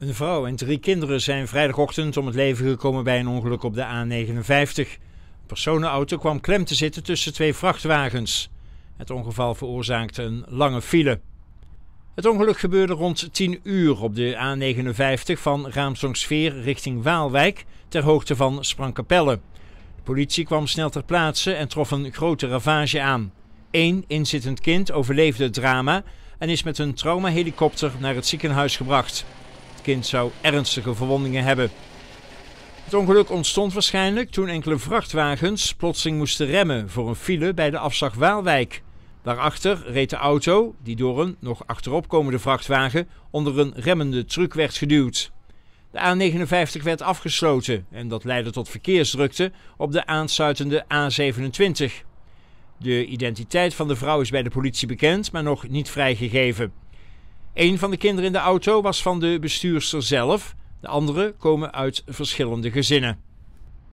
Een vrouw en 3 kinderen zijn vrijdagochtend om het leven gekomen bij een ongeluk op de A59. Een personenauto kwam klem te zitten tussen 2 vrachtwagens. Het ongeval veroorzaakte een lange file. Het ongeluk gebeurde rond 10 uur op de A59 van Raamsdonksveer richting Waalwijk ter hoogte van Sprangkapelle. De politie kwam snel ter plaatse en trof een grote ravage aan. 1 inzittend kind overleefde het drama en is met een traumahelikopter naar het ziekenhuis gebracht. Het kind zou ernstige verwondingen hebben. Het ongeluk ontstond waarschijnlijk toen enkele vrachtwagens plotseling moesten remmen voor een file bij de afslag Waalwijk. Daarachter reed de auto, die door een nog achterop komende vrachtwagen onder een remmende truck werd geduwd. De A59 werd afgesloten en dat leidde tot verkeersdrukte op de aansluitende A27. De identiteit van de vrouw is bij de politie bekend, maar nog niet vrijgegeven. 1 van de kinderen in de auto was van de bestuurster zelf, de anderen komen uit verschillende gezinnen.